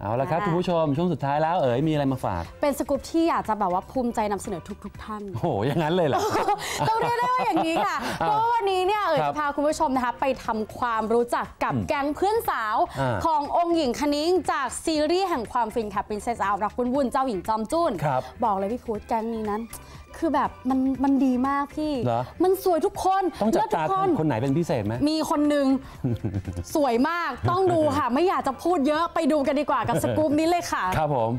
เอาละครับคุณผู้ชมช่วงสุดท้ายแล้วมีอะไรมาฝากเป็นสกู๊ปที่อยากจะแบบว่าภูมิใจนำเสนอทุกท่านโอ้โหอย่างนั้นเลยเหรอต้องเรียกได้ว่าอย่างนี้ค่ะเพราะวันนี้เนี่ยจะพาคุณผู้ชมนะคะไปทำความรู้จักกับแก๊งเพื่อนสาวขององค์หญิงคณิ้งจากซีรีส์แห่งความฟินค่ะ Princess อารักวุ่นเจ้าหญิงจอมจุ้นบอกเลยพี่พูดแก๊งนี้นั้นคือแบบมันดีมากพี่มันสวยทุกคนต้องจับตาคนไหนเป็นพิเศษไหมมีคนหนึ่งสวยมากต้องดูค่ะไม่อยากจะพูดเยอะไปดูกันดีกว่ากับสกู๊ปนี้เลยค่ะครับผม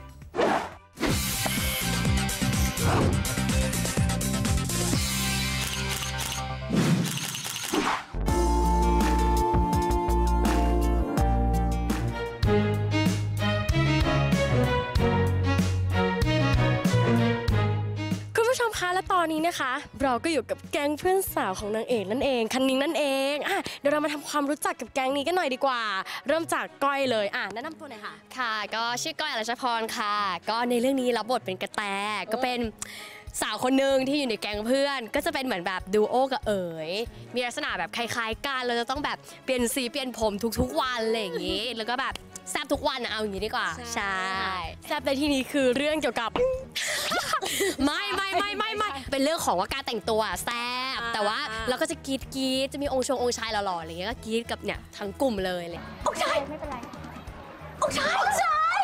และตอนนี้นะคะเราก็อยู่กับแก๊งเพื่อนสาวของนางเอกนั่นเองคณิ้งนั่นเองเดี๋ยวเรามาทำความรู้จักกับแก๊งนี้กันหน่อยดีกว่าเริ่มจากก้อยเลยแนะนำตัวหน่อยค่ะค่ะก็ชื่อก้อยอรัชพรค่ะก็ในเรื่องนี้รับบทเป็นกระแตก็เป็นสาวคนหนึ่งที่อยู่ในแก๊งเพื่อนก็จะเป็นเหมือนแบบดูโอกับมีลักษณะแบบคล้ายๆกันเราจะต้องแบบเปลี่ยนสีเปลี่ยนผมทุกๆวันอะไรอย่างนี้แล้วก็แบบแซ่บทุกวันเอาอย่างนี้ดีกว่าใช่แซ่บในที่นี้คือเรื่องเกี่ยวกับไม่เป็นเรื่องของว่าการแต่งตัวแซ่บแต่ว่าเราก็จะกรี๊ดจะมีองค์ชายหล่อๆอะไรเงี้ยก็กรี๊ดกับเนี่ยทั้งกลุ่มเลยองค์ชายไม่เป็นไรองค์ชาย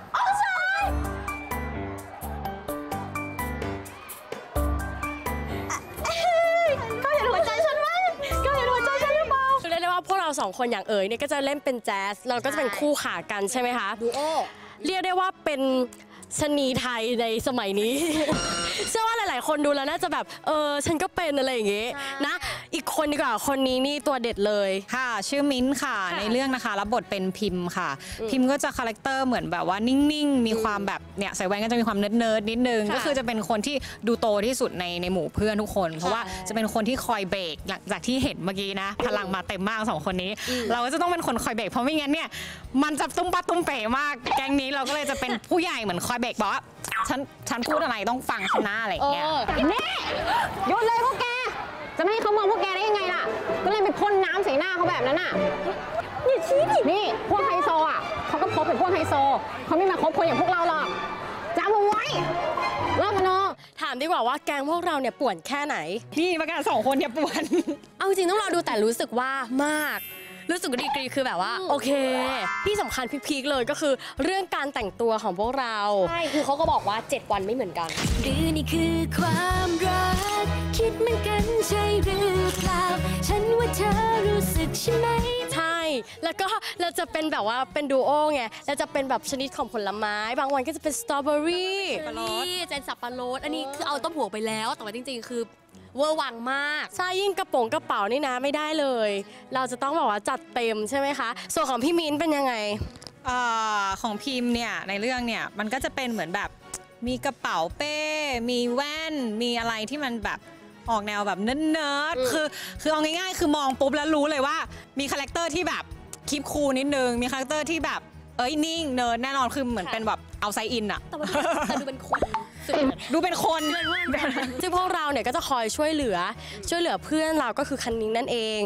ก็เห็นหัวใจฉันไหมก็เห็นหัวใจฉันหรือเปล่าเรียกได้ว่าพวกเราสองคนอย่างเนี่ยก็จะเล่นเป็นแจ๊สเราก็จะเป็นคู่ขากันใช่ไหมคะดูโอเรียกได้ว่าเป็นชนีไทยในสมัยนี้ เชื่อว่าหลายๆคนดูแล้วน่าจะแบบฉันก็เป็นอะไรอย่างเงี้ยนะอีกคนดีกว่าคนนี้นี่ตัวเด็ดเลยค่ะชื่อมิ้นค่ะในเรื่องนะคะรับบทเป็นพิมพ์ค่ะพิมพ์ก็จะคาแรคเตอร์เหมือนแบบว่านิ่งๆมีความแบบเนี่ยใส่แว่นก็จะมีความเนิร์ดนิดนึงก็คือจะเป็นคนที่ดูโตที่สุดในหมู่เพื่อนทุกคนเพราะว่าจะเป็นคนที่คอยเบรกหลังจากที่เห็นเมื่อกี้นะพลังมาเต็มมาก2คนนี้เราก็จะต้องเป็นคนคอยเบรกเพราะไม่งั้นเนี่ยมันจะตุ้มปัดตุ้มเป๋มากแก๊งนี้เราก็เลยจะเป็นผู้ใหญ่เหมือนคอยเบรกบอกว่าฉันพูดอะไรต้องฟังเขาหน้าอะไรอย่างเงี้ยนี่หยุดเลยพวกแกจะไม่ให้เขามองพวกแกได้ยังไงล่ะก็เลยไปพ่นน้ำใส่หน้าเขาแบบนั้นน่ะอย่าชี้ดินี่พวกไฮโซเขาก็คบเป็นพวกไฮโซเขาไม่มาคบคนอย่างพวกเราหรอกจำเอาไว้เลิกเนาะถามดีกว่าว่าแก๊งพวกเราเนี่ยป่วนแค่ไหนนี่มากัน2คนเนี่ยป่วนเอาจริงต้องรอดูแต่รู้สึกว่ามากรู้สึกดีกรีคือแบบว่าโอเคที่สำคัญพีคเลยก็คือเรื่องการแต่งตัวของพวกเราใช่คือเขาก็บอกว่า7วันไม่เหมือนกันหรือนี่คือความรักคิดเหมือนกันใช่หรือเปล่าฉันว่าเธอรู้สึกใช่ไหมใช่แล้วก็เราจะเป็นแบบว่าเป็นดูโอไงเราจะเป็นแบบชนิดของผลไม้บางวันก็จะเป็นสตรอเบอรี่นี่เจนสับปะรดอันนี้คือเอาต้มหัวไปแล้วแต่ว่าจริงๆคือเวอร์วังมากใช่ยิ่งกระเป๋านี่นะไม่ได้เลยเราจะต้องแบบว่าจัดเต็มใช่ไหมคะส่วนของพี่มิ้นเป็นยังไงของพิมพ์เนี่ยในเรื่องเนี่ยมันก็จะเป็นเหมือนแบบมีกระเป๋าเป้มีแว่นมีอะไรที่มันแบบออกแนวแบบเนิร์ดคือเอาง่ายๆคือมองปุ๊บแล้วรู้เลยว่ามีคาแรคเตอร์ที่แบบคีปคูลนิดนึงมีคาแรคเตอร์ที่แบบนิ่งเนิร์ดแน่นอนคือเหมือนเป็นแบบเอาไซอินอะแต่ดูเป็นคนดูเป็นคนซึ่งพวกเราเนี่ยก็จะคอยช่วยเหลือเพื่อนเราก็คือคันนิ้งนั่นเอง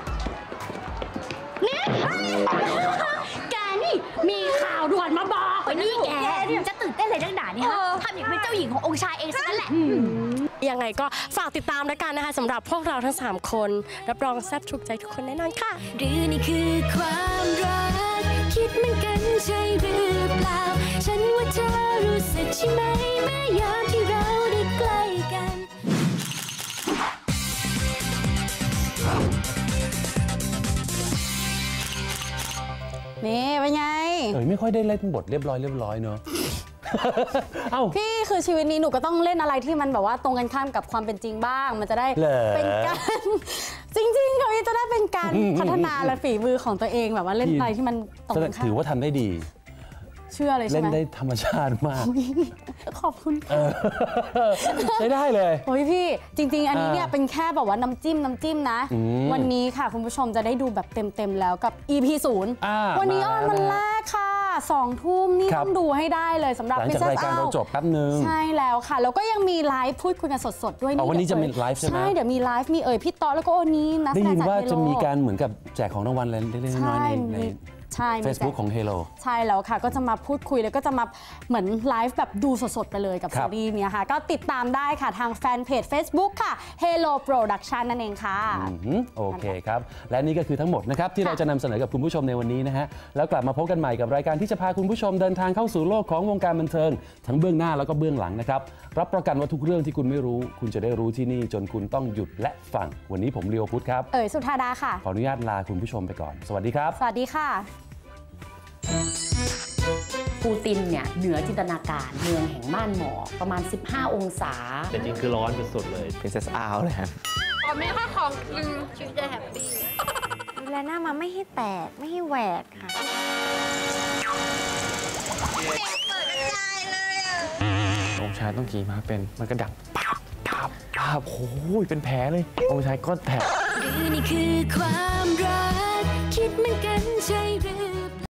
นี่แกนี่มีข่าวด่วนมาบอกนี่แกจะตื่นเต้นเลยนักหนาเนี่ยทำอย่างเป็นเจ้าหญิงขององค์ชายเองซะนั่นแหละยังไงก็ฝากติดตามแล้วกันนะคะสำหรับพวกเราทั้ง3คนรับรองแซ่บถูกใจทุกคนแน่นอนค่ะหรือนี่คือความรักคิดเหมือนกันใช่หรือเปล่าฉันว่าเธอรู้สึกใช่ไหมเมื่อยามที่เราได้ใกล้กันนี่เป็นไงไม่ค่อยได้เล่นบทเรียบร้อยเนอะพี่คือชีวิตนี้หนูก็ต้องเล่นอะไรที่มันแบบว่าตรงกันข้ามกับความเป็นจริงบ้างมันจะได้เป็นการจริงๆค่ะพี่จะได้เป็นการพัฒนาและฝีมือของตัวเองแบบว่าเล่นอะไรที่มันตรงกันข้ามถือว่าทำได้ดีเชื่อเลยใช่ไหมเล่นได้ธรรมชาติมากขอบคุณใช้ได้เลยโอ้ยพี่จริงๆอันนี้เนี่ยเป็นแค่แบบว่าน้ำจิ้มนะวันนี้ค่ะคุณผู้ชมจะได้ดูแบบเต็มแล้วกับ EP 0วันนี้ออนวันแรกค่ะ2 ทุ่มนี่ต้องดูให้ได้เลยสำหรับหลังจากรายการเราจบแป๊บนึงใช่แล้วค่ะแล้วก็ยังมีไลฟ์พูดคุยกันสดๆด้วยนี่วันนี้จะมีไลฟ์ใช่ไหมใช่เดี๋ยวมีไลฟ์มีพี่ต๊อแล้วก็โอนี้นะได้ยินว่าจะมีการเหมือนกับแจกของรางวัลอะไรเล็กๆน้อยๆในใช่มีแจก Facebook ของ Halo ใช่แล้วค่ะก็จะมาพูดคุยแล้วก็จะมาเหมือนไลฟ์แบบดูสดๆไปเลยกับครัซีบรีส์เนี้ยค่ะก็ติดตามได้ค่ะทางแฟนเพจ Facebook ค่ะ Halo Production นั่นเองค่ะโอเคครับ และนี่ก็คือทั้งหมดนะครับที่เราจะนำเสนอกับคุณผู้ชมในวันนี้นะฮะแล้วกลับมาพบกันใหม่กับรายการที่จะพาคุณผู้ชมเดินทางเข้าสู่โลกของวงการบันเทิงทั้งเบื้องหน้าแล้วก็เบื้องหลังนะครับรับประกันว่าทุกเรื่องที่คุณไม่รู้คุณจะได้รู้ที่นี่จนคุณต้องหยุดและฟังวันนี้ผมเลียวพุทธครับสุธาดาค่ะขออนุญาตลาคุณผู้ชมไปก่อนสวัสดีครับสวัสดีค่ะปูตินเนี่ยเหนือจินตนาการเมืองแห่งม่านหมอกประมาณ 15 องศาแต่จริงคือร้อนสุดๆเลย Princess Out เลยครับดูแลหน้ามาไม่ให้แตก ไม่ให้แหวกค่ะองค์ชายต้องขี่ม้าเป็น มันก็ดังปับปับปับโอ้ยเป็นแผลเลย องค์ชายก็แผลหรือนี่คือความรัก คิดเหมือนกันใช่